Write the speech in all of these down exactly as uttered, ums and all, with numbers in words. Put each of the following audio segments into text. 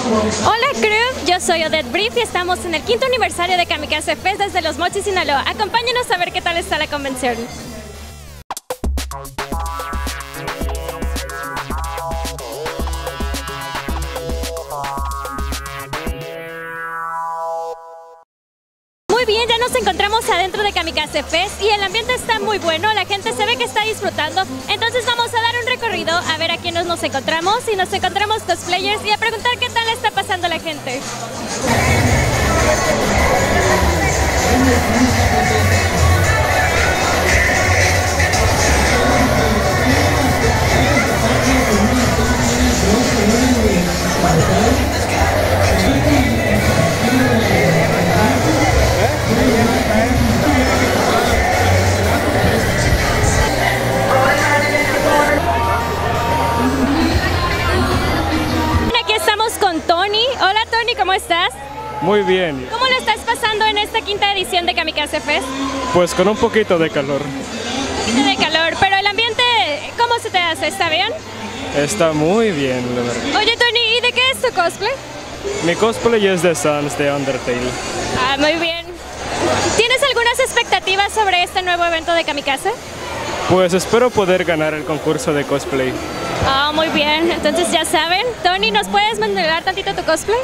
Hola crew, yo soy Odette Brief y estamos en el quinto aniversario de Kamikaze Fest desde Los Mochis, Sinaloa. Acompáñenos a ver qué tal está la convención. Muy bien, ya nos encontramos adentro de Kamikaze Fest y el ambiente está muy bueno, la gente se ve que está disfrutando, entonces vamos a dar un recorrido a ver a quiénes nos encontramos y nos encontramos cosplayers y a preguntar qué tal está pasando la gente. Aquí estamos con Tony. Hola Tony, ¿cómo estás? Muy bien. ¿Cómo lo estás pasando en esta quinta edición de Kamikaze Fest? Pues con un poquito de calor. Un poquito de calor, pero el ambiente, ¿cómo se te hace? ¿Está bien? Está muy bien, la verdad. Oye Tony, ¿y de qué es tu cosplay? Mi cosplay es de Sans de Undertale. Ah, muy bien. ¿Tienes algunas expectativas sobre este nuevo evento de Kamikaze? Pues espero poder ganar el concurso de cosplay. Ah, muy bien. Entonces ya saben. Tony, ¿nos puedes mandar tantito tu cosplay?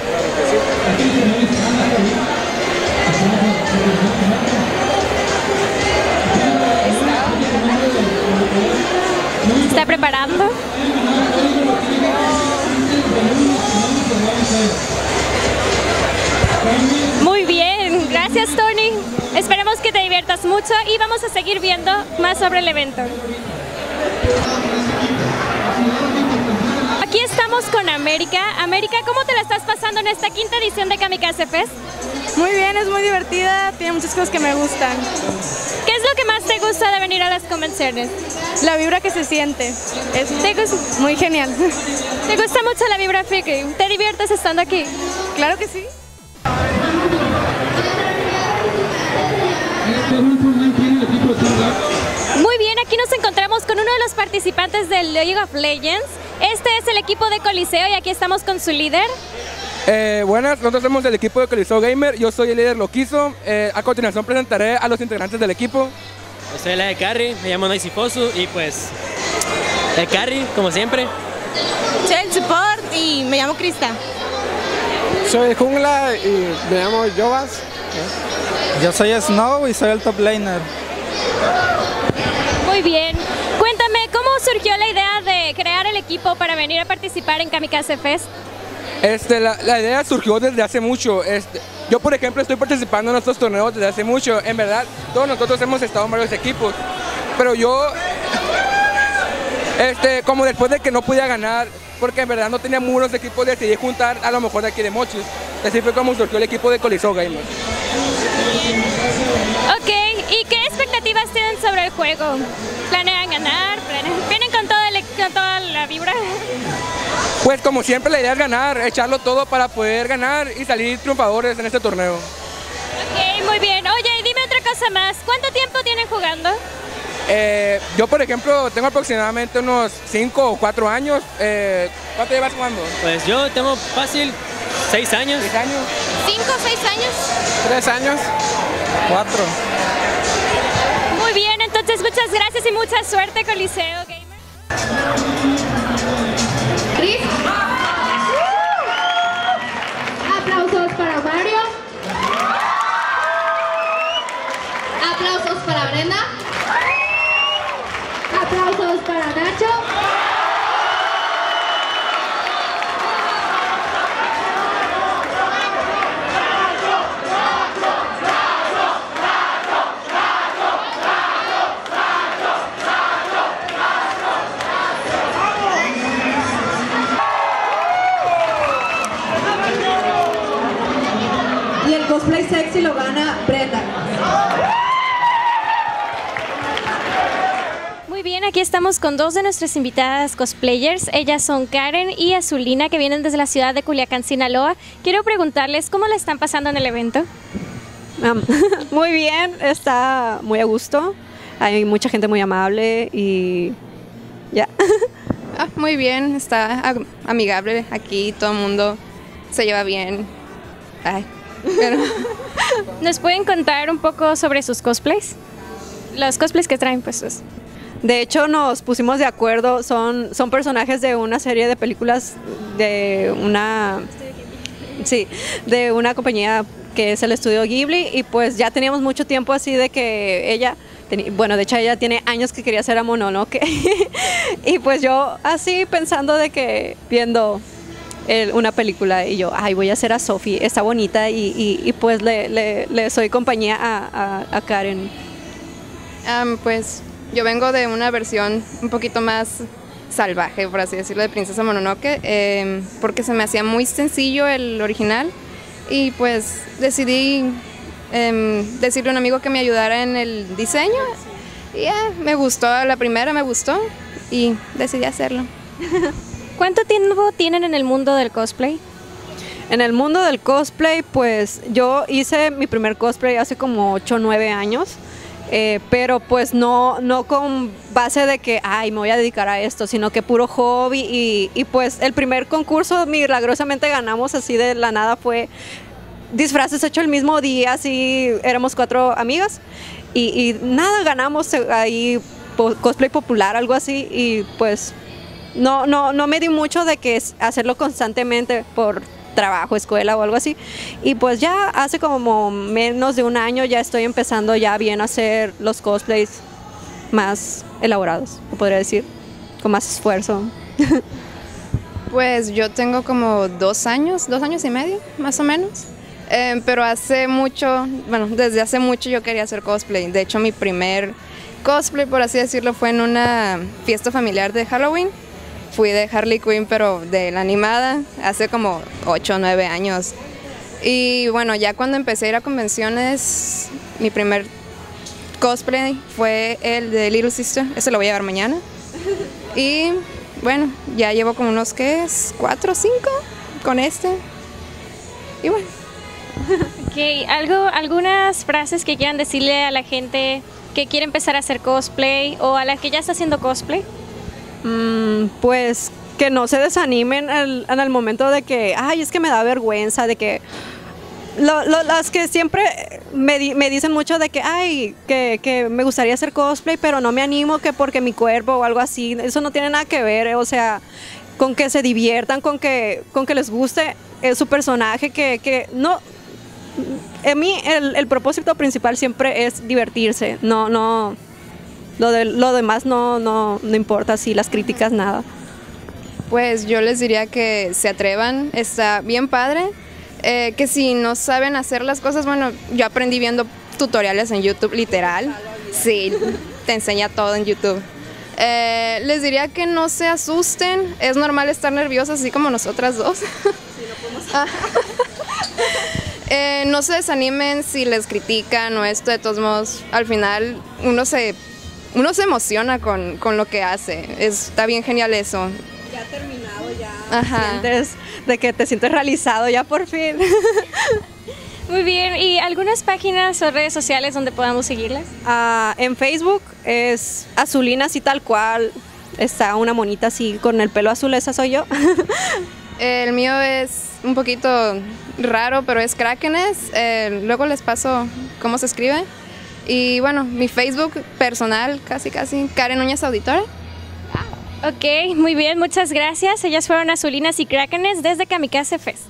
¿Se está preparando? Muy bien, gracias Tony. Esperemos que te diviertas mucho y vamos a seguir viendo más sobre el evento. Aquí estamos con América. América, ¿cómo te la estás pasando en esta quinta edición de Kamikaze Fest? Muy bien, es muy divertida, tiene muchas cosas que me gustan. ¿Qué es lo que más te gusta de venir a las convenciones? La vibra que se siente, es ¿Te gusta? muy genial. ¿Te gusta mucho la vibra friki? ¿Te diviertes estando aquí? Claro que sí. Muy bien, aquí nos encontramos con uno de los participantes del League of Legends. Este es el equipo de Coliseo y aquí estamos con su líder. Eh, buenas, nosotros somos del equipo de Coliseo Gamer, yo soy el líder Loquizo. Eh, a continuación presentaré a los integrantes del equipo. Yo soy la de Carry, me llamo Noisy Fosu y pues el Carry, como siempre. Soy el support y me llamo Krista. Soy Jungla y me llamo Jovas. Yo soy Snow y soy el top laner. Muy bien. Cuéntame, ¿cómo surgió la idea de crear el equipo para venir a participar en Kamikaze Fest? Este, la, la idea surgió desde hace mucho. Este, yo, por ejemplo, estoy participando en estos torneos desde hace mucho. En verdad, todos nosotros hemos estado en varios equipos. Pero yo, este, como después de que no podía ganar, porque en verdad no tenía muchos equipos, decidí juntar a lo mejor de aquí de Mochis. Así fue como surgió el equipo de Coliseo Gamer. Ok, ¿y qué expectativas tienen sobre el juego? ¿Planean ganar? ¿Planean? ¿Vienen con toda, el, con toda la vibra? Pues como siempre la idea es ganar, echarlo todo para poder ganar y salir triunfadores en este torneo. Ok, muy bien. Oye, dime otra cosa más. ¿Cuánto tiempo tienen jugando? Eh, yo, por ejemplo, tengo aproximadamente unos cinco o cuatro años. Eh, ¿Cuánto llevas jugando? Pues yo tengo fácil seis años. ¿Seis años? ¿Cinco o seis años? ¿Tres años? Cuatro. Muy bien, entonces muchas gracias y mucha suerte, Coliseo Gamer. ¿Cris? Aplausos para Mario. Aplausos para Brenda. Aplausos para Nacho. Y el cosplay sexy lo gana Brenda. Muy bien, aquí estamos con dos de nuestras invitadas cosplayers. Ellas son Karen y Azulina, que vienen desde la ciudad de Culiacán, Sinaloa. Quiero preguntarles cómo la están pasando en el evento. Um, muy bien, está muy a gusto. Hay mucha gente muy amable y ya. Ah, muy bien, está amigable aquí, todo el mundo se lleva bien. Ay, pero... ¿Nos pueden contar un poco sobre sus cosplays? Los cosplays que traen puestos. De hecho, nos pusimos de acuerdo, son, son personajes de una serie de películas de una, sí, de una compañía que es el estudio Ghibli, y pues ya teníamos mucho tiempo así de que ella, bueno, de hecho ella tiene años que quería ser a Mononoke, y pues yo así pensando de que viendo el, una película, y yo, ay, voy a hacer a Sophie, está bonita, y, y, y pues le, le, le soy compañía a, a, a Karen. Um, pues... Yo vengo de una versión un poquito más salvaje, por así decirlo, de Princesa Mononoke, eh, porque se me hacía muy sencillo el original y pues decidí eh, decirle a un amigo que me ayudara en el diseño y eh, me gustó, la primera me gustó y decidí hacerlo. ¿Cuánto tiempo tienen en el mundo del cosplay? En el mundo del cosplay, pues yo hice mi primer cosplay hace como ocho o nueve años. Eh, pero pues no, no con base de que, ay, me voy a dedicar a esto, sino que puro hobby y, y pues el primer concurso milagrosamente ganamos así de la nada, fue disfraces hecho el mismo día, así éramos cuatro amigas y, y nada, ganamos ahí cosplay popular, algo así, y pues no, no, no me di mucho de que hacerlo constantemente por trabajo, escuela o algo así, y pues ya hace como menos de un año ya estoy empezando ya bien a hacer los cosplays más elaborados, podría decir, con más esfuerzo. Pues yo tengo como dos años, dos años y medio, más o menos, eh, pero hace mucho, bueno, desde hace mucho yo quería hacer cosplay. De hecho, mi primer cosplay, por así decirlo, fue en una fiesta familiar de Halloween. Fui de Harley Quinn, pero de la animada, hace como ocho o nueve años. Y bueno, ya cuando empecé a ir a convenciones, mi primer cosplay fue el de Little Sister. Ese lo voy a llevar mañana. Y bueno, ya llevo como unos, ¿qué es? ¿Cuatro o cinco con este? Y bueno. Okay, ¿algo, algunas frases que quieran decirle a la gente que quiere empezar a hacer cosplay o a la que ya está haciendo cosplay? Mm, pues que no se desanimen el, en el momento de que, ay, es que me da vergüenza, de que lo, lo, las que siempre me, di, me dicen mucho de que, ay, que, que me gustaría hacer cosplay, pero no me animo que porque mi cuerpo o algo así, eso no tiene nada que ver, o sea, con que se diviertan, con que, con que les guste eh, su personaje, que, que no, a mí el, el propósito principal siempre es divertirse, no, no... Lo, de, lo demás no, no, no importa, si las críticas, nada. Pues yo les diría que se atrevan, está bien padre, eh, que si no saben hacer las cosas, bueno, yo aprendí viendo tutoriales en YouTube, literal, sí, te enseña todo en YouTube. Eh, les diría que no se asusten, es normal estar nerviosos, así como nosotras dos. Sí, no podemos... eh, no se desanimen si les critican o esto, de todos modos, al final uno se... Uno se emociona con, con lo que hace, es, está bien genial eso. Ya terminado, ya Ajá. sientes de que te sientes realizado ya por fin. Muy bien, ¿y algunas páginas o redes sociales donde podamos seguirlas? Uh, en Facebook es Azulina, así tal cual, está una monita así con el pelo azul, esa soy yo. El mío es un poquito raro, pero es Krakenes, eh, luego les paso cómo se escribe. Y bueno, mi Facebook personal, casi casi, Karen Núñez Auditora. Ok, muy bien, muchas gracias. Ellas fueron Azulinas y Krakenes desde Kamikaze Fest.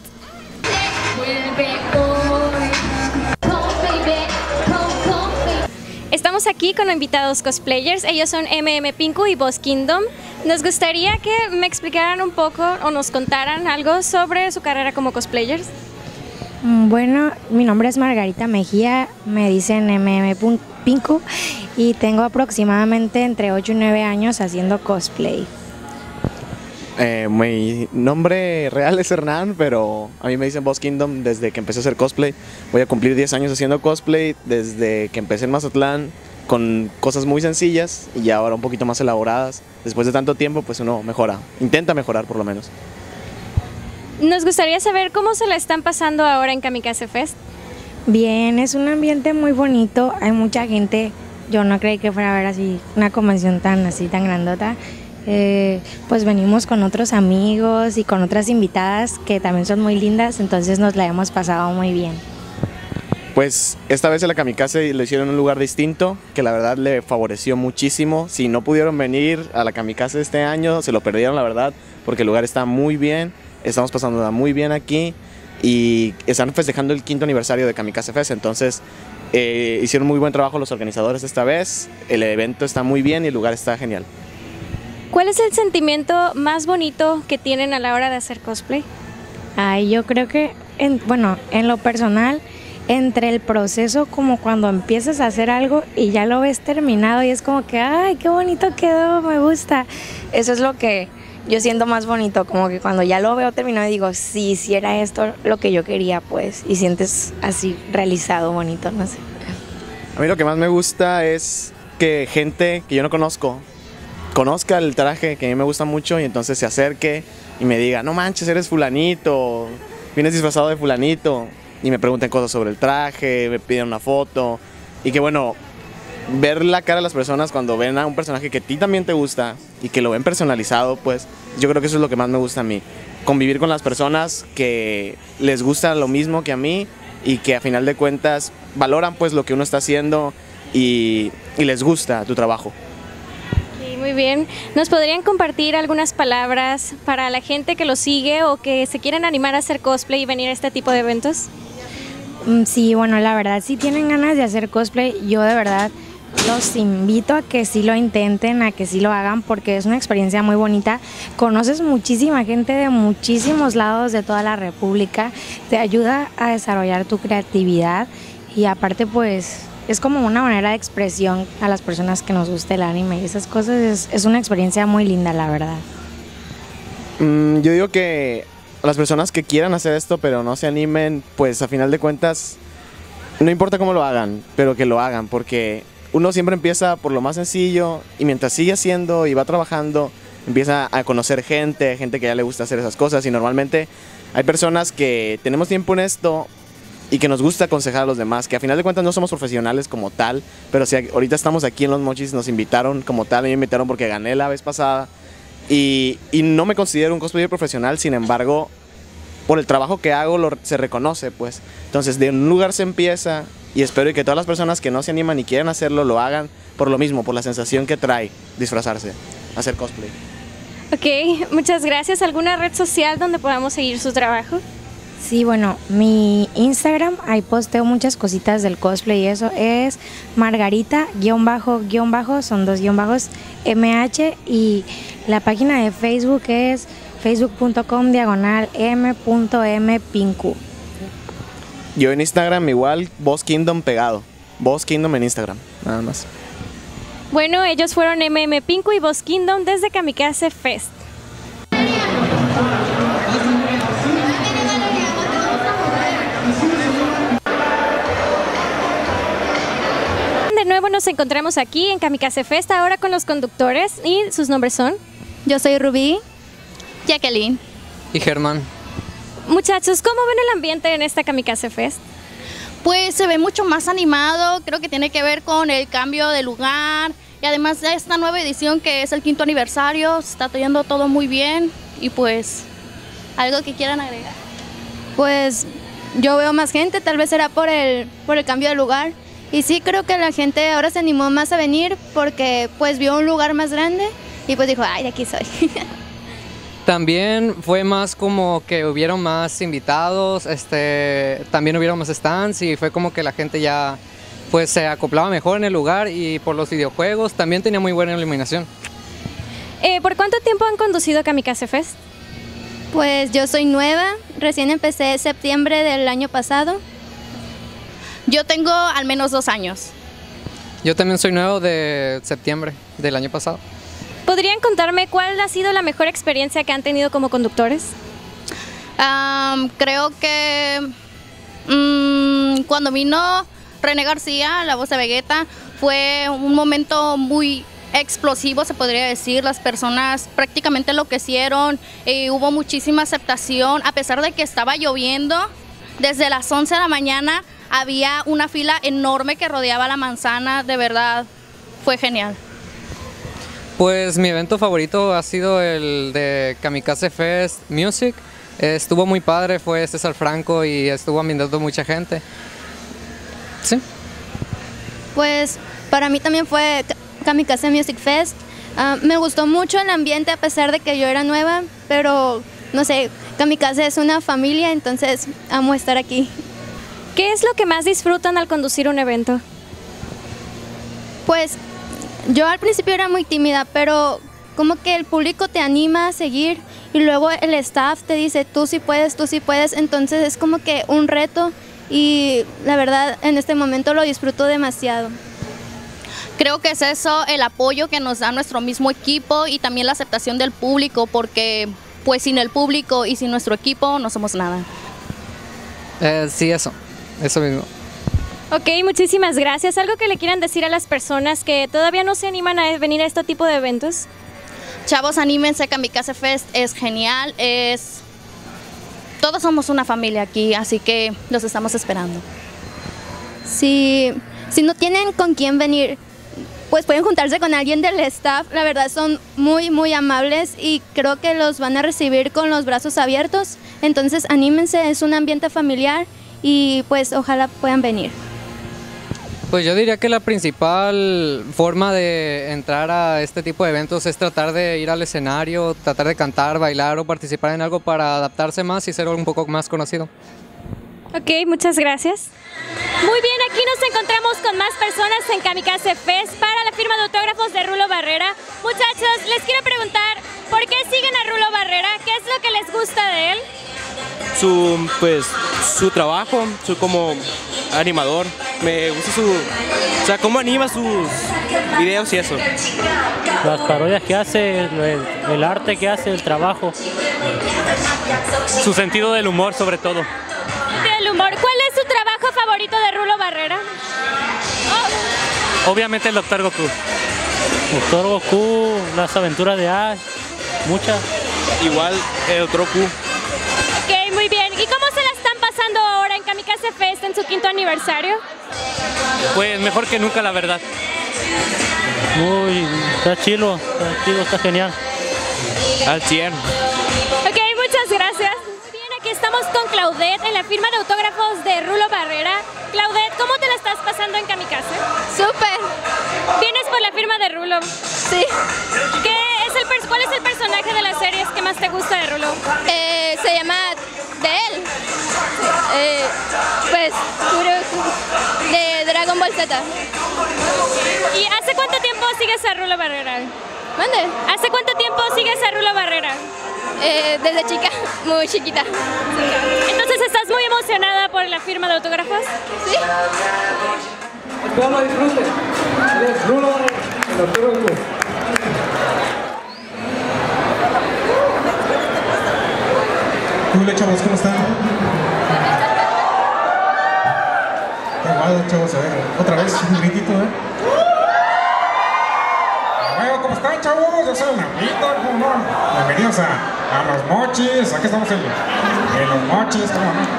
Estamos aquí con invitados cosplayers, ellos son M M Pinku y Boss Kingdom. Nos gustaría que me explicaran un poco o nos contaran algo sobre su carrera como cosplayers. Bueno, mi nombre es Margarita Mejía, me dicen M M Pinku y tengo aproximadamente entre ocho y nueve años haciendo cosplay. Eh, mi nombre real es Hernán, pero a mí me dicen Boss Kingdom desde que empecé a hacer cosplay. Voy a cumplir diez años haciendo cosplay desde que empecé en Mazatlán con cosas muy sencillas y ya ahora un poquito más elaboradas. Después de tanto tiempo, pues uno mejora, intenta mejorar por lo menos. Nos gustaría saber cómo se la están pasando ahora en Kamikaze Fest. Bien, es un ambiente muy bonito, hay mucha gente. Yo no creí que fuera a haber así una convención tan así tan grandota Eh, pues venimos con otros amigos y con otras invitadas que también son muy lindas, entonces nos la hemos pasado muy bien. Pues esta vez en la Kamikaze lo hicieron en un lugar distinto, que la verdad le favoreció muchísimo. Si no pudieron venir a la Kamikaze este año, se lo perdieron la verdad, porque el lugar está muy bien, estamos pasando muy bien aquí y están festejando el quinto aniversario de Kamikaze Fest, entonces eh, hicieron muy buen trabajo los organizadores esta vez, el evento está muy bien y el lugar está genial. ¿Cuál es el sentimiento más bonito que tienen a la hora de hacer cosplay? Ay, yo creo que, en, bueno, en lo personal, entre el proceso, como cuando empiezas a hacer algo y ya lo ves terminado y es como que, ay, qué bonito quedó, me gusta. Eso es lo que yo siento más bonito, como que cuando ya lo veo terminado y digo, sí, sí era esto lo que yo quería, pues, y sientes así realizado, bonito, no sé. A mí lo que más me gusta es que gente que yo no conozco conozca el traje que a mí me gusta mucho y entonces se acerque y me diga, no manches, eres fulanito, vienes disfrazado de fulanito, y me pregunten cosas sobre el traje, me piden una foto, y que bueno, ver la cara de las personas cuando ven a un personaje que a ti también te gusta y que lo ven personalizado, pues yo creo que eso es lo que más me gusta a mí, convivir con las personas que les gusta lo mismo que a mí y que a final de cuentas valoran pues lo que uno está haciendo y, y les gusta tu trabajo. Sí, muy bien. ¿Nos podrían compartir algunas palabras para la gente que lo sigue o que se quieren animar a hacer cosplay y venir a este tipo de eventos? Sí, bueno, la verdad, si tienen ganas de hacer cosplay, yo de verdad los invito a que sí lo intenten, a que sí lo hagan, porque es una experiencia muy bonita. Conoces muchísima gente de muchísimos lados de toda la República, te ayuda a desarrollar tu creatividad y aparte pues es como una manera de expresión a las personas que nos gusta el anime y esas cosas. Es, es una experiencia muy linda, la verdad. Mm, yo digo que a las personas que quieran hacer esto pero no se animen, pues a final de cuentas no importa cómo lo hagan, pero que lo hagan, porque uno siempre empieza por lo más sencillo y mientras sigue haciendo y va trabajando empieza a conocer gente, gente que ya le gusta hacer esas cosas y normalmente hay personas que tenemos tiempo en esto y que nos gusta aconsejar a los demás, que a final de cuentas no somos profesionales como tal, pero si ahorita estamos aquí en Los Mochis, nos invitaron como tal, me invitaron porque gané la vez pasada. Y, y no me considero un cosplayer profesional, sin embargo, por el trabajo que hago lo, se reconoce, pues. Entonces, de un lugar se empieza y espero que todas las personas que no se animan y quieren hacerlo, lo hagan por lo mismo, por la sensación que trae disfrazarse, hacer cosplay. Ok, muchas gracias. ¿Alguna red social donde podamos seguir su trabajo? Sí, bueno, mi Instagram, ahí posteo muchas cositas del cosplay y eso es Margarita, guión bajo, guión bajo, son dos guión bajos, M H, y la página de Facebook es facebook punto com diagonal m punto m pinku. Yo en Instagram igual, Boss Kingdom pegado, Boss Kingdom en Instagram, nada más. Bueno, ellos fueron M M Pinku y Boss Kingdom desde Kamikaze Fest. De nuevo nos encontramos aquí en Kamikaze Fest, ahora con los conductores, y sus nombres son... Yo soy Rubí, Jacqueline y Germán. Muchachos, ¿cómo ven el ambiente en esta Kamikaze Fest? Pues se ve mucho más animado, creo que tiene que ver con el cambio de lugar y además de esta nueva edición que es el quinto aniversario, se está yendo todo muy bien y pues, ¿algo que quieran agregar? Pues yo veo más gente, tal vez será por el, por el cambio de lugar. Y sí, creo que la gente ahora se animó más a venir porque pues vio un lugar más grande y pues dijo, ay, de aquí soy. También fue más como que hubieron más invitados, este, también hubieron más stands y fue como que la gente ya pues se acoplaba mejor en el lugar y por los videojuegos también tenía muy buena iluminación. Eh, ¿Por cuánto tiempo han conducido Kamikaze Fest? Pues yo soy nueva, recién empecé en septiembre del año pasado. Yo tengo al menos dos años. Yo también soy nuevo de septiembre del año pasado. ¿Podrían contarme cuál ha sido la mejor experiencia que han tenido como conductores? Um, creo que um, cuando vino René García, la voz de Vegeta, fue un momento muy explosivo, se podría decir. Las personas prácticamente enloquecieron, y hubo muchísima aceptación, a pesar de que estaba lloviendo. Desde las once de la mañana había una fila enorme que rodeaba la manzana, de verdad, fue genial. Pues mi evento favorito ha sido el de Kamikaze Fest Music. Eh, estuvo muy padre, fue César Franco y estuvo ambientando mucha gente. Sí. Pues para mí también fue Kamikaze Music Fest. Uh, me gustó mucho el ambiente a pesar de que yo era nueva, pero no sé, Kamikaze es una familia, entonces amo estar aquí. ¿Qué es lo que más disfrutan al conducir un evento? Pues yo al principio era muy tímida, pero como que el público te anima a seguir y luego el staff te dice tú sí puedes, tú sí puedes, entonces es como que un reto y la verdad en este momento lo disfruto demasiado. Creo que es eso, el apoyo que nos da nuestro mismo equipo y también la aceptación del público, porque pues sin el público y sin nuestro equipo no somos nada. Eh, sí, eso, eso mismo. Ok, muchísimas gracias. ¿Algo que le quieran decir a las personas que todavía no se animan a venir a este tipo de eventos? Chavos, anímense, Kamikaze Fest es genial, es... todos somos una familia aquí, así que los estamos esperando. Si, si no tienen con quién venir, pues pueden juntarse con alguien del staff, la verdad son muy muy amables y creo que los van a recibir con los brazos abiertos, entonces anímense, es un ambiente familiar y pues ojalá puedan venir. Pues yo diría que la principal forma de entrar a este tipo de eventos es tratar de ir al escenario, tratar de cantar, bailar o participar en algo para adaptarse más y ser un poco más conocido. Ok, muchas gracias. Muy bien, aquí nos encontramos con más personas en Kamikaze Fest para la firma de autógrafos de Rulo Barrera. Muchachos, les quiero preguntar, ¿por qué siguen a Rulo Barrera? ¿Qué es lo que les gusta de él? Su, pues, su trabajo, su como animador, me gusta su, o sea, cómo anima sus videos y eso. Las parodias que hace, el, el arte que hace, el trabajo. Su sentido del humor sobre todo. Del humor. ¿Cuál es su trabajo favorito de Rulo Barrera? Oh. Obviamente el Doctor Goku. Doctor Goku, las aventuras de Ash, muchas. Igual el Doctor Goku. Ok, muy bien. ¿Y cómo se la están pasando ahora en Kamikaze Fest en su quinto aniversario? Pues mejor que nunca, la verdad. Muy, está chilo, está chido, está genial. Al cien. Ok, muchas gracias. Muy bien, aquí estamos con Claudette en la firma de autógrafos de Rulo Barrera. Claudette, ¿cómo te la estás pasando en Kamikaze? ¡Súper! ¿Vienes por la firma de Rulo? Sí. ¿Qué es el per- ¿Cuál es el personaje de las series que más te gusta de Rulo? Eh, se llama de él. Eh, pues, de Dragon Ball Z. ¿Y hace cuánto tiempo sigues a Rulo Barrera? ¿Mande? ¿Hace cuánto tiempo sigues a Rulo Barrera? Eh, desde chica, muy chiquita. Entonces, ¿estás muy emocionada por la firma de autógrafos? Sí. Esperamos disfruten. Es Rulo, el doctor Goku. Hola chavos, ¿cómo están? Qué guay, chavos, a ver, otra vez un gritito, ¿eh? Bueno, ¿cómo están, chavos? Yo soy una pita, ¿cómo no? Bienvenidos a, a Los Mochis, aquí estamos en, en Los Mochis, ¿cómo no?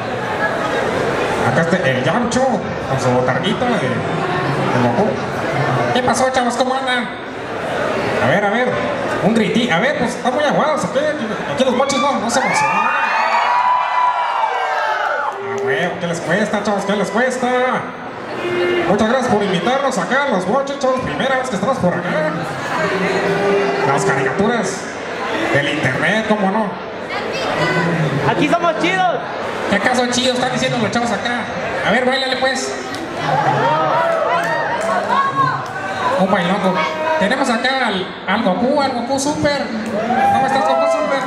Acá está el Yancho, con su botarguita de, de Goku. ¿Qué pasó, chavos? ¿Cómo andan? A ver, a ver, un gritito, a ver, pues están muy aguados, aquí, aquí Los Mochis no, no se emocionan. ¿Qué les cuesta, chavos? ¿Qué les cuesta? Muchas gracias por invitarnos acá a Los Mochis, chavos. Primera vez que estamos por acá. Las caricaturas del internet, ¿cómo no? ¡Aquí somos chidos! ¿Qué acaso chidos están diciendo los chavos acá? A ver, bailale pues. Un bailongo. Tenemos acá al, al Goku, al Goku Super. ¿Cómo estás, Goku Super?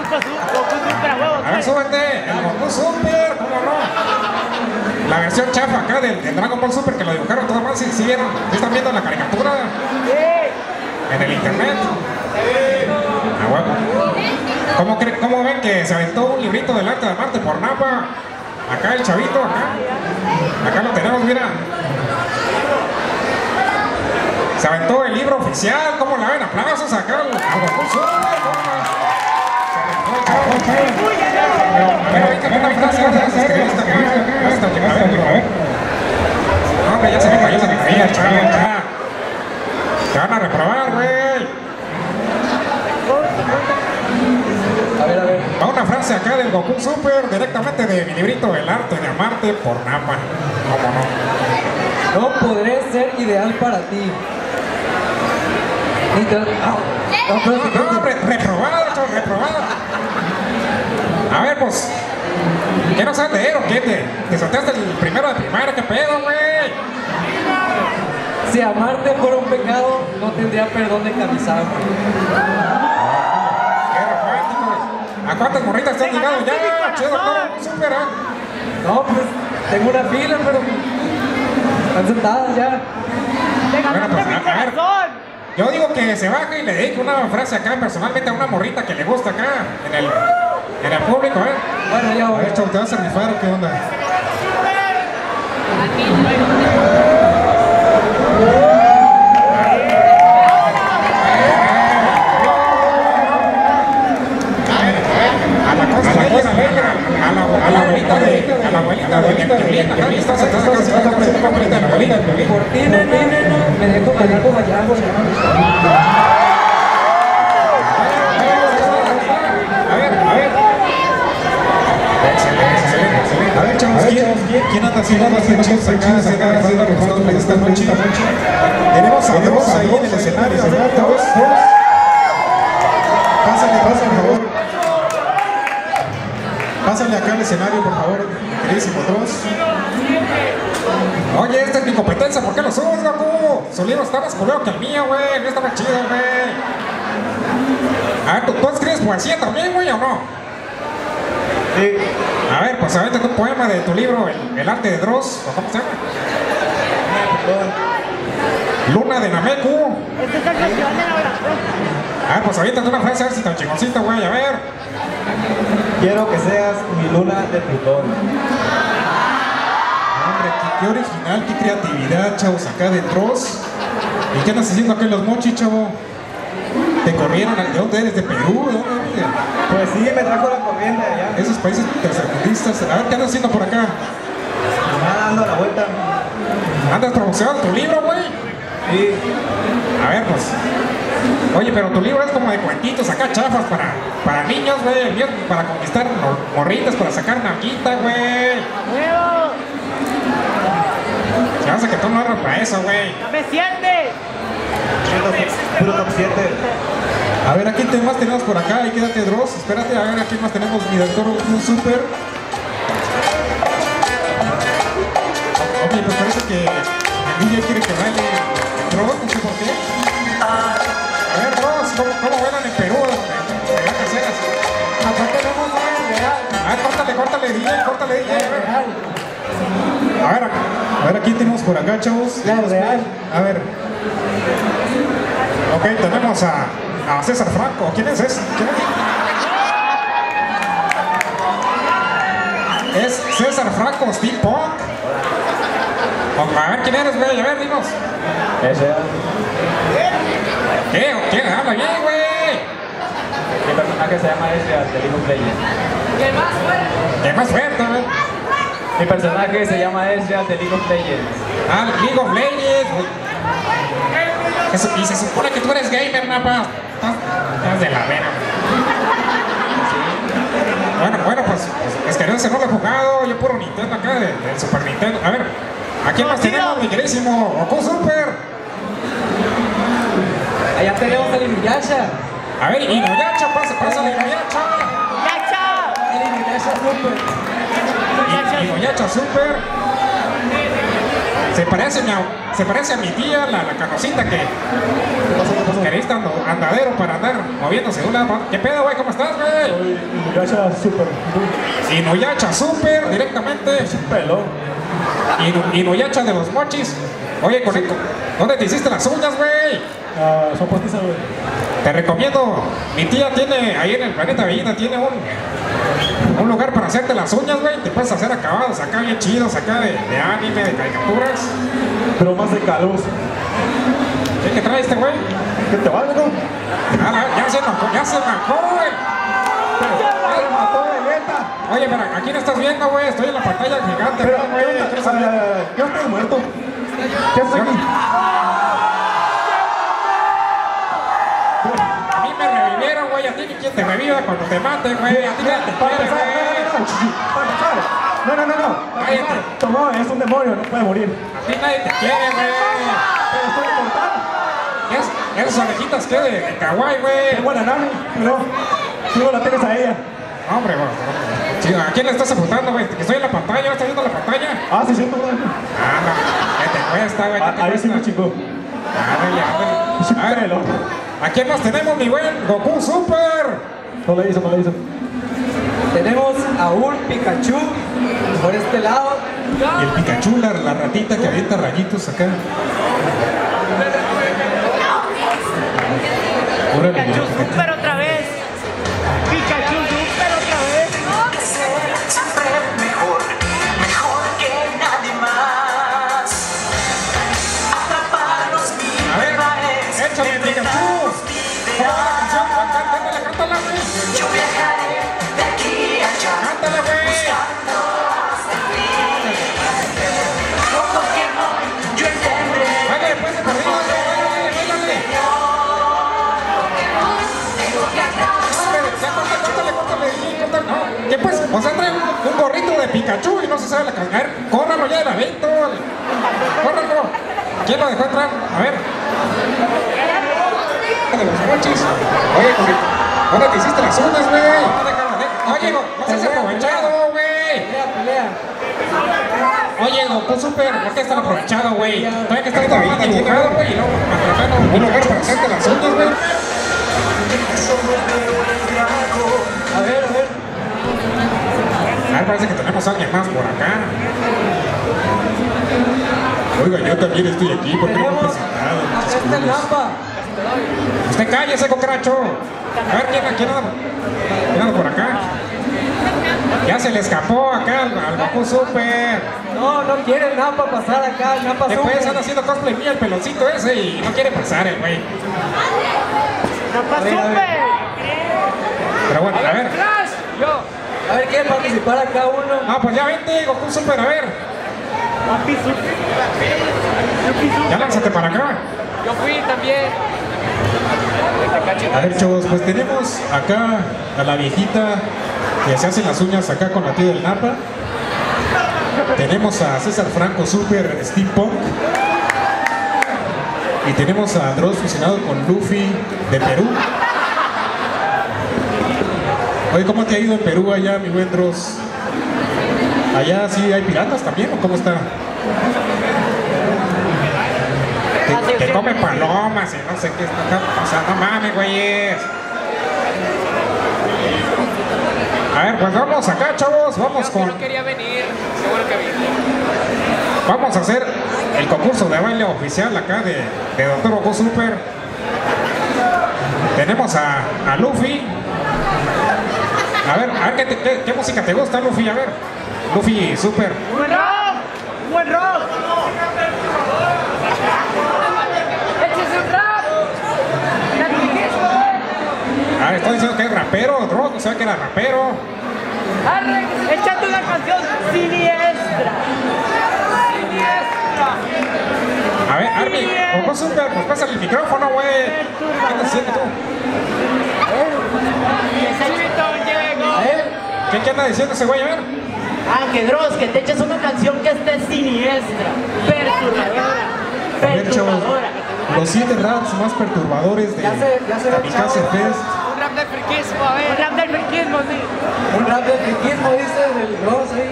A ver, súbete. El Goku Super, ¿cómo no? La versión chafa acá del, del Dragon Ball Super que lo dibujaron todo más. ¿Sí, sí vieron? ¿Sí están viendo la caricatura? En el internet. Ah, bueno. ¿Cómo, creen, ¿Cómo ven que se aventó un librito del arte de Marte por Napa? Acá el chavito, acá. Acá lo tenemos, mira. Se aventó el libro oficial. ¿Cómo la ven? Aplausos acá al Goku Super. No, hombre, ya se me cayó, se me cayó, chavo, ya. Te van a reprobar, güey. Super, directamente de mi librito El arte de amarte por Napa. ¿Cómo no? No podré ser ideal para ti. Inter- ah, no, pero- No, no, re- reprobado, chavo, reprobado. A ver, pues, ¿qué no sabes leer o qué? ¿Te, te saltaste el primero de primaria? ¿Qué pedo, güey? Si amarte fuera un pecado, no tendría perdón de camisar. Qué romántico. ¿A cuántas morritas te han llegado ya? Chido, no, Super, ¿eh? No, pues tengo una fila, pero están sentadas ya. Bueno, pues, a, a ver, yo digo que se baje y le dedique una frase acá personalmente a una morrita que le gusta acá en el, en el público, ¿eh? Bueno, ya voy. A ver, chavo, ¿te vas a rifar o qué onda? A la cosa alegre, a la a la abuelita de a la abuelita de Violín, acá está sentada acá, se está presentando la abuelita de la abuelita de Violín. Por ti, nene, nene, me dejo, me dejo allá. A ver, a ver. Excelente, excelente, excelente. A ver, chavos, ¿quién, ¿quién anda haciendo haciendo cosas acá, acá, haciendo reportajes esta noche? Tenemos a dos ahí en el escenario, a ver, dos, dos. Pásale, pásale, por favor. Pásale acá al escenario, por favor, queridísimo Dross. Oye, esta es mi competencia, ¿por qué lo subes, loco? Su libro está más culero que el mío, güey, no está más chido, güey. A ver, ¿tú, ¿tú escribes poesía también, güey, o no? Sí. A ver, pues ahorita un poema de tu libro, El, el arte de Dross, ¿o cómo se llama? Luna de Nameku. Esta es la canción de la oración. A ver, pues ahorita una frase, a ver si está chingoncita, güey, a ver. Quiero que seas mi luna de Plutón. Hombre, qué, qué original, qué creatividad, chavos, acá de Dross. ¿Y qué andas haciendo acá en los mochis, chavo? ¿Te corrieron? ¿De dónde eres? ¿De Perú? ¿De dónde eres? Pues sí, me trajo la corriente allá. Esos países tercermundistas. A ver, ¿qué andas haciendo por acá? Nada, dando la vuelta. ¿Andas promocionando tu libro, güey? Sí. A ver, pues. Oye, pero tu libro es como de cuentitos acá, chafas, para, para niños, güey. El mío es para conquistar mor- morritas, para sacar nalguita, güey. Se hace que tú no eres para eso, güey. ¡Dame siete! Puro top siete. A ver, ¿a quién te- más tenemos por acá? Ahí quédate, Dross. Espérate, a ver, ¿a quién más tenemos? Mi doctor, un super. Oye, pues parece que el D J quiere que baile Dross, no sé por qué. A ver, Dross, ¿cómo, cómo bailan en Perú? De las caseras. Acá tenemos una real. A ver, córtale, córtale, D J, córtale, D J. A ver, a ver, a ver, ¿a quién tenemos por acá, chavos? La real. A ver. Ok, tenemos a, a César Franco. ¿Quién es ese? ¿Quién es? Es César Franco, Steve Punk. A ver, ¿quién eres, güey? A ver, dinos. Ese. ¿Qué? ¿Quién? Habla bien, güey. Mi personaje se llama Ezreal, de League of Legends. ¿Qué más fuerte, güey? Mi personaje se llama Ezreal, de League of Legends. Ah, League of Legends, güey. Eso- Y se supone que tú eres gamer, Napa. Estás estás de la vera. Bueno, bueno, pues, pues es que no se no lo he jugado. Yo puro Nintendo acá de, del Super Nintendo. A ver, ¿a quién más tenemos, mi queridísimo Goku Super? Allá tenemos al Inuyasha. A ver, Inuyasha, pasa, pasa la Inuyasha. El Inuyasha Super. Y- Inuyasha Super. Se parece, a mi, ab- se parece a mi tía, la, la canosita que... Que necesita ando- andadero para andar moviéndose de un lado. ¿Qué pedo, güey? ¿Cómo estás, güey? Inuyasha Super. Inuyasha Super, directamente. Es un pelón. Inu- Inuyasha de los mochis. Oye, Coneco, ¿dónde te hiciste las uñas, güey? Ah, son postizas, güey. Te recomiendo. Mi tía tiene, ahí en el Planeta Bellina, tiene un, un lugar para hacerte las uñas, güey. Te puedes hacer acabados acá bien chidos, acá de, de anime, de caricaturas. Pero más de caluz. ¿Qué, qué trae este, güey? ¿Qué te vale, no? Ah, ya se enojó, ya se enojó, güey. Oye, pero aquí no estás viendo, güey. Estoy en la pantalla gigante, Pero, güey. ¿qué onda? ¿Quieres saber? Yo estoy muerto. ¿Qué haces aquí? A mí me revivieron, güey. A ti ni quien te reviva cuando te mate, güey. A ti nadie te quiere, güey. No, no, no, no. Cállate. Tomó, es un demonio, no puede morir. A ti nadie te quiere, güey. Pero estoy inmortal. ¿Qué es? Esas orejitas, ¿qué? De, de kawaii, güey. Qué buena nave, pero tú la tienes a ella. Hombre, güey. Sí, ¿a quién le estás apuntando, güey? Que estoy en la pantalla, ¿estás viendo la pantalla? Ah, sí, siento, güey. Ah, no. ¿Qué te cuesta, güey? ¿Qué te Ahí sí cuesta? me chingó. Ándale, ándale. Pelo. ¿A quién más tenemos, mi buen Goku Super? No le hizo, no le hizo. Tenemos a un Pikachu por este lado. Y el Pikachu, la, la ratita que avienta rayitos acá. Órale, Pikachu Super otra vez. Pikachu Super otra vez. Siempre mejor, mejor que nadie más. Atraparlos A ver, échame Pikachu. ¿Cómo va la canción? Cántala, cántala, güey. Yo viajaré de aquí a allá. Cántala, güey. Con Pokémon yo entenderé. Vale, pues de perdido, bailale, bailale. Ya, córtale, córtale, córtale, sí, córtale. No, ¿qué pues? O sea, trae un, un gorrito de Pikachu y no se sabe la canción. A ver, córralo ya del evento. Córralo. ¿Quién lo dejó entrar? A ver. De los mochis. Oye, gorrito, ¿dónde te hiciste las uñas, güey? Oye, no, no seas aprovechado, güey. Pelea, pelea. Oye, Goku Super, ¿por qué estás aprovechado, güey? Todavía que estás todavía dibujado, güey, y luego atrapando un lugar para hacerte las uñas, güey. A ver, a ver. A ver, parece que tenemos a alguien más por acá. Oiga, yo también estoy aquí, ¿por qué no me he presentado? Muchas Acá está el cosas. Lampa. Usted cállese, cocracho. A ver, ¿quién, quién anda? ¿Quién anda por acá? Ya se le escapó acá al, al Goku Super. No, no quiere el Lampa pasar acá, el Lampa Después Super. anda haciendo cosplay mía el peloncito ese y no quiere pasar el güey. ¡Lampa A ver, a ver. Super! Pero bueno, a ver. ¡Flash! Yo. A ver, ¿quiere participar acá uno? Ah, pues ya vente, Goku Super, a ver. Lampi Super. Ya lánzate para acá. Yo fui también. A ver, chavos, pues tenemos acá a la viejita que se hace las uñas acá con la tía del Napa. Tenemos a César Franco Super Steampunk. Y tenemos a Dross fusionado con Luffy de Perú. Oye, ¿cómo te ha ido en Perú allá, mi buen Dross? ¿Allá sí hay piratas también o cómo está? Te, te come palomas y no sé qué está acá. O sea, no mames, güeyes. A ver, pues vamos acá, chavos. Vamos con... No quería venir. Seguro que vine. Vamos a hacer el concurso de baile oficial acá de, de Doctor Goku Super. Tenemos a, a Luffy. A ver, a ver ¿qué, te- qué, qué música te gusta, Luffy. A ver, Luffy Super. ¡Buen rock! ¡Buen rock! ¡Échese un rap! Ah, estoy diciendo que es rapero, Dross, no sé que era rapero. ¡Arre! ¡Échate una canción siniestra! ¡Siniestra! A ver, Army, Goku Super, pues pásale el micrófono, güey. ¿Qué estás haciendo tú? ¿Qué, ¿Qué anda diciendo ese güey? A ver. Ah, que Dross, que te eches una canción que esté siniestra, perturbadora, A ver, chavos, perturbadora. los siete raps más perturbadores de Ya se- ya se ve, Kamikaze chavos. Fest. Un rap de friquismo, a ver. Un rap del friquismo, sí. Un rap de friquismo, dice el Dross ahí.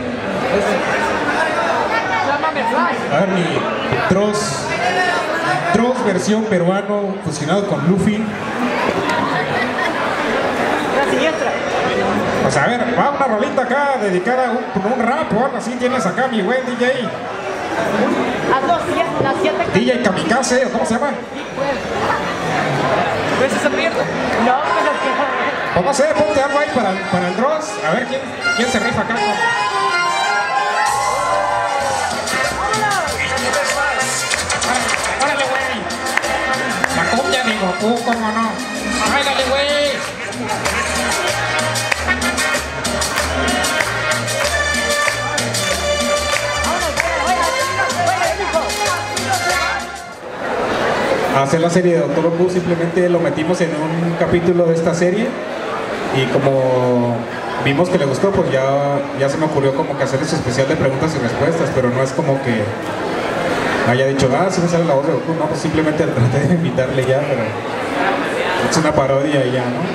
Llámame Flash. A ver, mi Dross, Dross versión peruano fusionado con Luffy. La siniestra. Pues a ver, va una rolita acá dedicada a un, un rap o algo así. Tienes acá mi buen D J. Haz los siete, las siete D J Kamikaze, ¿o cómo se llama? ¿Ves esa mierda? No, pero que... Pues no sé, ponte algo ahí para, para el Dross. A ver quién, quién se rifa acá. ¡Órale, güey! La cumbia de Goku, ¿cómo no? ¡Báilale, güey! Hacer la serie de Doctor Goku simplemente lo metimos en un capítulo de esta serie y como vimos que le gustó, pues ya, ya se me ocurrió como que hacer ese especial de preguntas y respuestas, pero no es como que haya dicho, ah, si me sale la voz de Goku, no, pues simplemente traté de invitarle ya, pero es una parodia y ya, ¿no?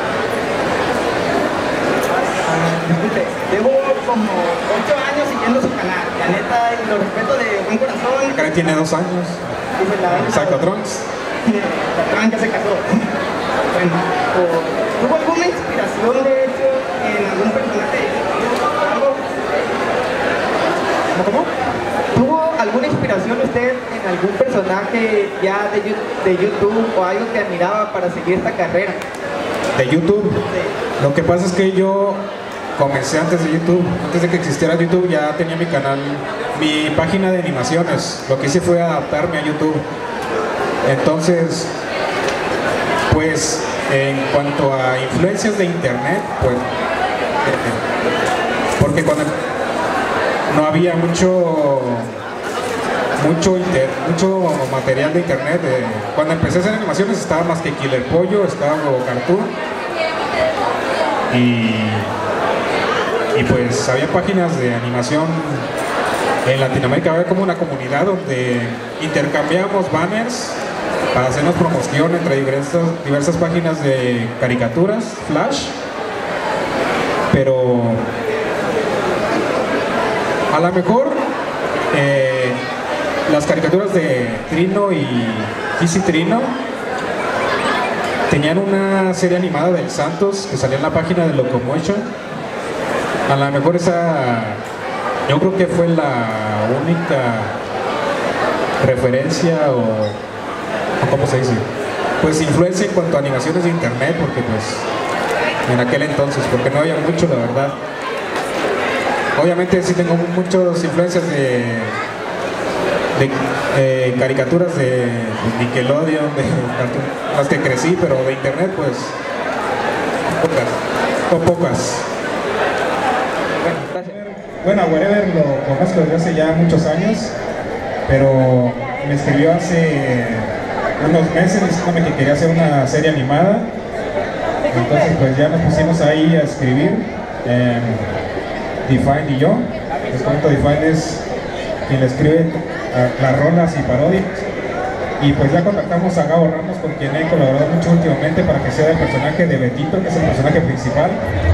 Disculpe, llevo como ocho años siguiendo su canal, la neta, y lo respeto de buen corazón. Acá tiene dos años, exacto, Trunks. La tranca se casó. Bueno, ¿tuvo alguna inspiración de hecho en algún personaje? ¿Cómo, cómo? ¿Tuvo alguna inspiración usted en algún personaje ya de, de YouTube o algo que admiraba para seguir esta carrera? De YouTube. Lo que pasa es que yo comencé antes de YouTube, antes de que existiera YouTube ya tenía mi canal, mi página de animaciones. Lo que hice fue adaptarme a YouTube. Entonces, pues en cuanto a influencias de internet, pues porque cuando no había mucho mucho inter, mucho material de internet, eh, cuando empecé a hacer animaciones estaba más que Killer Pollo, estaba Go Cartoon y y pues había páginas de animación en Latinoamérica, había como una comunidad donde intercambiamos banners para hacernos promoción entre diversas, diversas páginas de caricaturas, Flash, pero a lo mejor eh, las caricaturas de Trino y Kissy Trino tenían una serie animada del Santos que salía en la página de Locomotion. A lo mejor esa, yo creo que fue la única referencia o ¿cómo se dice? Pues influencia en cuanto a animaciones de internet, porque pues en aquel entonces, porque no había mucho, la verdad. Obviamente sí tengo muchas influencias de, de eh, caricaturas de Nickelodeon, de las que crecí, pero de internet pues pocas, o pocas. Bueno, gracias. Bueno, a Wherever lo conozco desde hace ya muchos años, pero me escribió hace unos meses diciéndome que quería hacer una serie animada. Entonces pues ya nos pusimos ahí a escribir, eh, Define y yo. Les cuento, Define es quien le escribe a, las rolas y parodias. Y pues ya contactamos a Gabo Ramos, con quien he colaborado mucho últimamente para que sea el personaje de Betito, que es el personaje principal.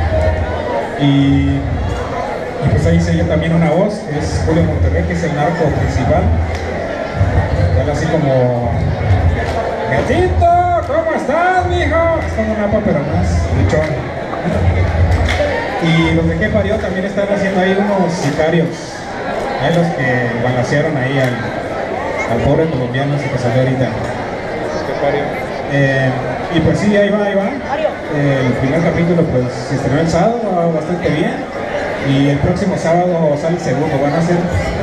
Y, y pues ahí se oye también una voz, que es Julio Monterrey, que es el narco principal. Él así como... ¡Betito! ¿Cómo estás, mijo? Es como una papa, pero más luchón. Y los de Que Parió también están haciendo ahí unos sicarios. Hay los que balancearon ahí al, al pobre colombiano ese que salió ahorita. Eh, y pues sí, ahí va, ahí va. El primer capítulo pues se estrenó el sábado, va bastante bien. Y el próximo sábado sale el segundo. Van a ser,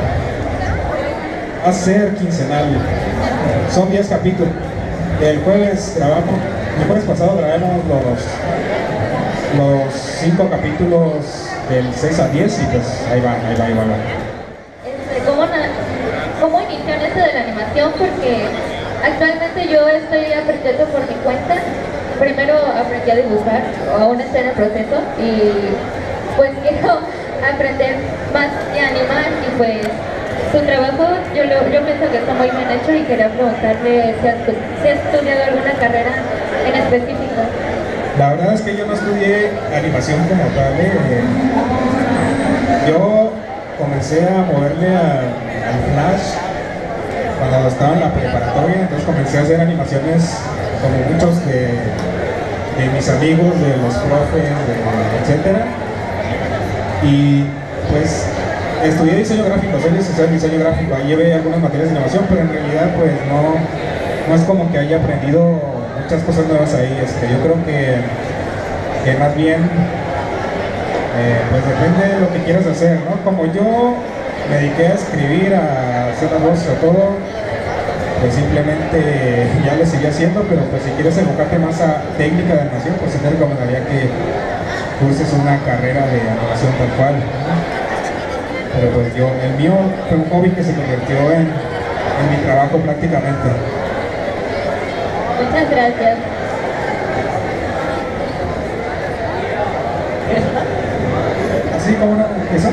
a ser quincenal. Son diez capítulos. El jueves grabamos, el jueves pasado grabamos los, los cinco capítulos del seis a diez y pues ahí va, ahí va, ahí va. Ahí va. Este, ¿cómo, ¿Cómo inició en esto de la animación? Porque actualmente yo estoy aprendiendo por mi cuenta. Primero aprendí a dibujar, aún estoy en el proceso y pues quiero aprender más de animar y pues su trabajo yo, lo, yo pienso que está muy bien hecho y quería preguntarle si ha, si ha estudiado alguna carrera en específico. La verdad es que yo no estudié animación como tal. Eh. Yo comencé a moverle a, al Flash cuando estaba en la preparatoria, entonces comencé a hacer animaciones como muchos de, de mis amigos, de los profes, de, etcétera. Y pues estudié diseño gráfico, soy licenciado en diseño gráfico, ahí llevé algunas materias de innovación, pero en realidad pues no, no es como que haya aprendido muchas cosas nuevas ahí. Este, yo creo que, que más bien eh, pues depende de lo que quieras hacer, ¿no? Como yo me dediqué a escribir, a hacer las voces, a todo, pues simplemente ya lo seguí haciendo, pero pues si quieres enfocarte más a técnica de animación, pues sí te recomendaría que curses una carrera de animación tal cual, ¿no? Pero pues yo, el mío fue un hobby que se convirtió en, en mi trabajo prácticamente. Muchas gracias. Sí, ¿cómo no? ¿Eso?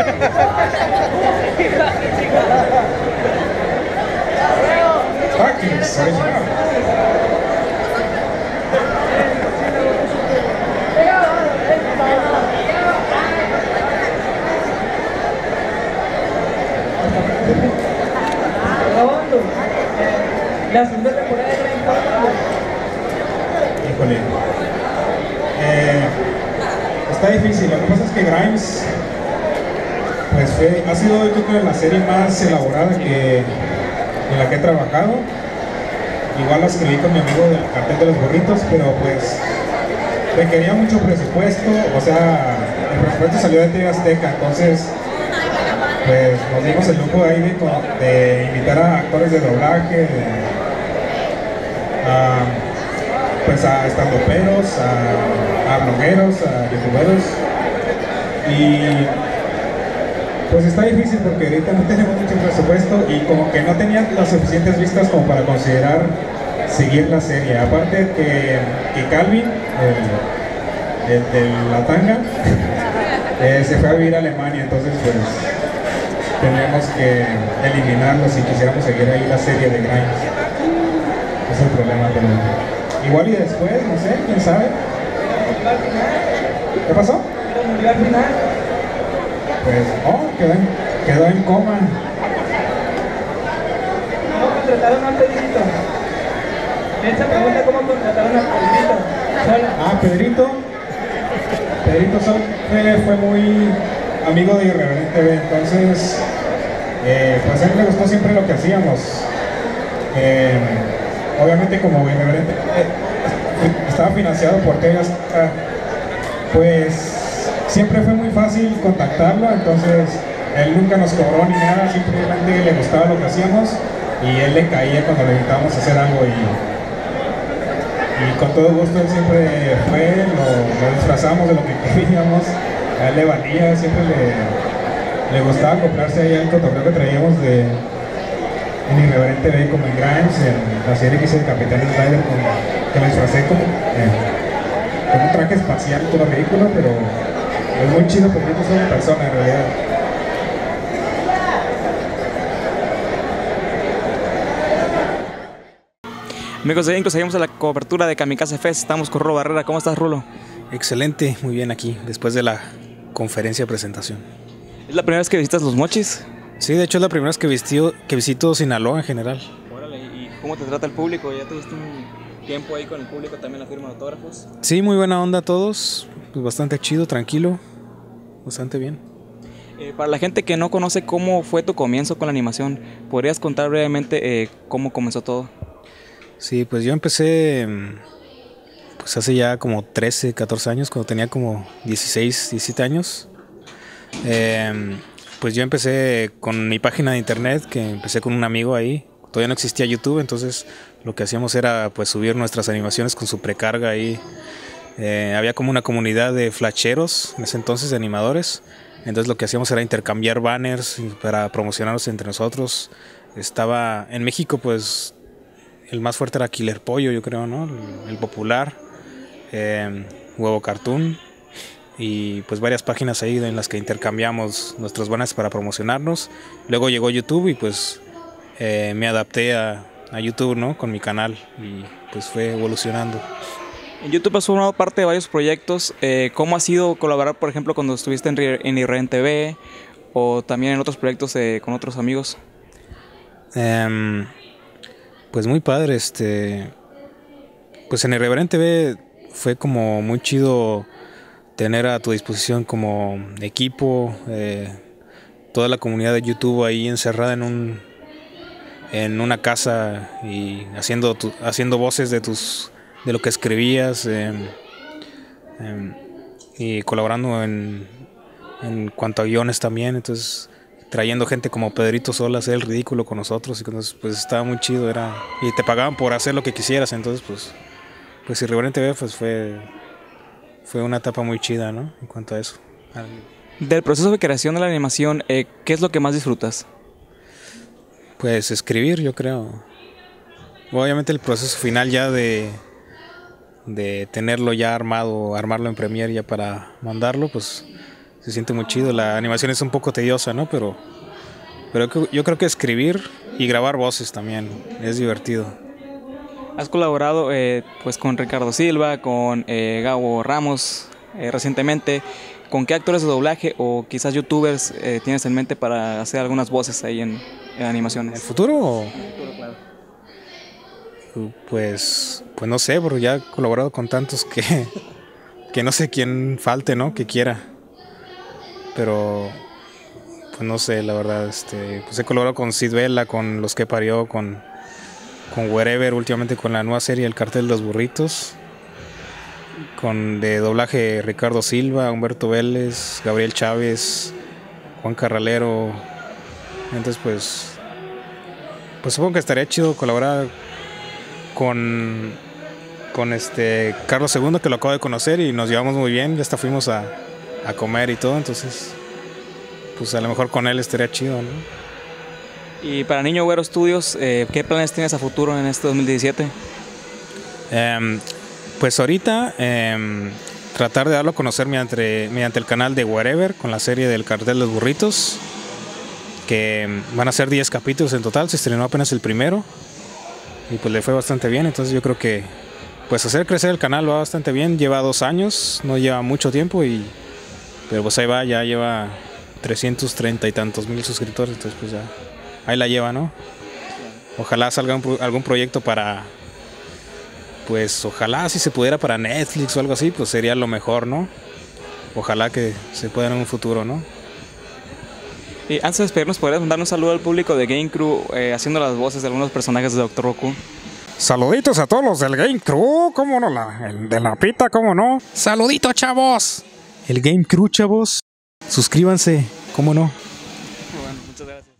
Takis, original. Grabando. La segunda temporada de Grimes. Híjole. Eh, está difícil. Lo que pasa es que Grimes pues fue, ha sido yo creo la serie más elaborada que, en la que he trabajado. Igual la escribí con mi amigo del cartel de los burritos, pero pues requería mucho presupuesto. O sea, el presupuesto salió de T V Azteca, entonces pues nos dimos el lujo ahí de, de invitar a actores de doblaje, de, a, pues a estandoperos, a, a blogueros, a youtuberos. Y pues está difícil porque ahorita no tenemos mucho presupuesto y como que no tenían las suficientes vistas como para considerar seguir la serie. Aparte que, que Calvin, el, el de la tanga, eh, se fue a vivir a Alemania, entonces pues tendríamos que eliminarlo si quisiéramos seguir ahí la serie de Grimes. Ese es el problema, pero igual y después, no sé, quién sabe. ¿Qué pasó? Murió al final. Pues no, quedó en, quedó en coma. ¿Cómo contrataron a Pedrito? Esa pregunta, ¿cómo contrataron a Pedrito? Sola. Ah, Pedrito. Pedrito Sol fue, fue muy amigo de Irreverente T V, entonces eh, pues a él le gustó siempre lo que hacíamos. Eh, obviamente como Irreverente eh, estaba financiado por T V Azteca, pues siempre fue muy fácil contactarlo, entonces él nunca nos cobró ni nada, simplemente le gustaba lo que hacíamos y él le caía cuando le invitábamos a hacer algo y, y con todo gusto él siempre fue, lo, lo disfrazamos de lo que queríamos, a él le valía, siempre le, le gustaba acoplarse ahí al cotorreo que traíamos de en Irreverente T V como en Grimes, en la serie que hice de Capitán Slider, con, que me disfracé como, eh, con un traje espacial, todo ridículo, pero es muy chido porque yo soy una persona en realidad. Amigos de Inco, seguimos a la cobertura de Kamikaze Fest. Estamos con Rulo Barrera. ¿Cómo estás, Rulo? Excelente, muy bien aquí, después de la conferencia de presentación. ¿Es la primera vez que visitas Los Mochis? Sí, de hecho es la primera vez que, visito, que visito Sinaloa en general. Órale, ¿y cómo te trata el público? ¿Ya tuviste un tiempo ahí con el público, también la firma de autógrafos? Sí, muy buena onda todos, pues bastante chido, tranquilo, bastante bien. Eh, para la gente que no conoce cómo fue tu comienzo con la animación, ¿podrías contar brevemente eh, cómo comenzó todo? Sí, pues yo empecé pues hace ya como trece, catorce años, cuando tenía como dieciséis, diecisiete años. Eh, pues yo empecé con mi página de internet, que empecé con un amigo ahí. Todavía no existía YouTube, entonces lo que hacíamos era pues subir nuestras animaciones con su precarga ahí. Eh, había como una comunidad de flasheros en ese entonces, de animadores. Entonces lo que hacíamos era intercambiar banners para promocionarnos entre nosotros. Estaba en México, pues el más fuerte era Killer Pollo, yo creo, ¿no? El, el popular, eh, Huevo Cartoon, y pues varias páginas ahí en las que intercambiamos nuestros banners para promocionarnos. Luego llegó YouTube y pues eh, me adapté a, a YouTube, ¿no? Con mi canal, y pues fue evolucionando. En YouTube has formado parte de varios proyectos. Eh, ¿Cómo ha sido colaborar, por ejemplo, cuando estuviste en, en Irreverente T V o también en otros proyectos eh, con otros amigos? Um, pues muy padre, este, pues en Irreverente T V fue como muy chido tener a tu disposición como equipo, eh, toda la comunidad de YouTube ahí encerrada en un en una casa y haciendo tu, haciendo voces de tus de lo que escribías, eh, eh, y colaborando en, en cuanto a guiones también, entonces trayendo gente como Pedrito Sol a hacer el ridículo con nosotros, y entonces pues estaba muy chido, era, y te pagaban por hacer lo que quisieras, entonces pues pues Irreverente T V pues fue fue una etapa muy chida, ¿no? En cuanto a eso. Del proceso de creación de la animación, eh, ¿qué es lo que más disfrutas? Pues escribir, yo creo. Obviamente el proceso final ya de de tenerlo ya armado, armarlo en Premiere ya para mandarlo, pues se siente muy chido. La animación es un poco tediosa, ¿no? Pero, pero yo creo que escribir y grabar voces también es divertido. Has colaborado eh, pues con Ricardo Silva, con eh, Gabo Ramos eh, recientemente. ¿Con qué actores de doblaje o quizás youtubers eh, tienes en mente para hacer algunas voces ahí en, en animaciones? ¿El futuro? El futuro, claro. Pues, pues no sé, porque ya he colaborado con tantos que, que no sé quién falte, ¿no? Que quiera. Pero, pues no sé, la verdad. Este, pues he colaborado con Sid Vela, con Los que parió, con, con Wherever, últimamente con la nueva serie El Cartel de los Burritos. Con de doblaje Ricardo Silva, Humberto Vélez, Gabriel Chávez, Juan Carralero. Entonces pues pues supongo que estaría chido colaborar con con este Carlos segundo, que lo acabo de conocer y nos llevamos muy bien, ya hasta fuimos a, a comer y todo, entonces pues a lo mejor con él estaría chido, ¿no? Y para Niño Güero Studios, eh, ¿qué planes tienes a futuro en este dos mil diecisiete? Um, Pues ahorita eh, tratar de darlo a conocer mediante, mediante el canal de Wherever con la serie del Cartel de los Burritos, que van a ser diez capítulos en total. Se estrenó apenas el primero y pues le fue bastante bien, entonces yo creo que pues hacer crecer el canal va bastante bien. Lleva dos años, no lleva mucho tiempo, y pero pues ahí va, ya lleva trescientos treinta y tantos mil suscriptores, entonces pues ya ahí la lleva, ¿no? Ojalá salga un, algún proyecto para, pues ojalá si se pudiera para Netflix o algo así, pues sería lo mejor, ¿no? Ojalá que se pueda en un futuro, ¿no? Y antes de despedirnos, ¿podrías mandar un saludo al público de Game Crew eh, haciendo las voces de algunos personajes de Doctor Roku? Saluditos a todos los del Game Crew, ¿cómo no? La, el de la pita, ¿cómo no? Saluditos, chavos. El Game Crew, chavos. Suscríbanse, ¿cómo no? Bueno, muchas gracias.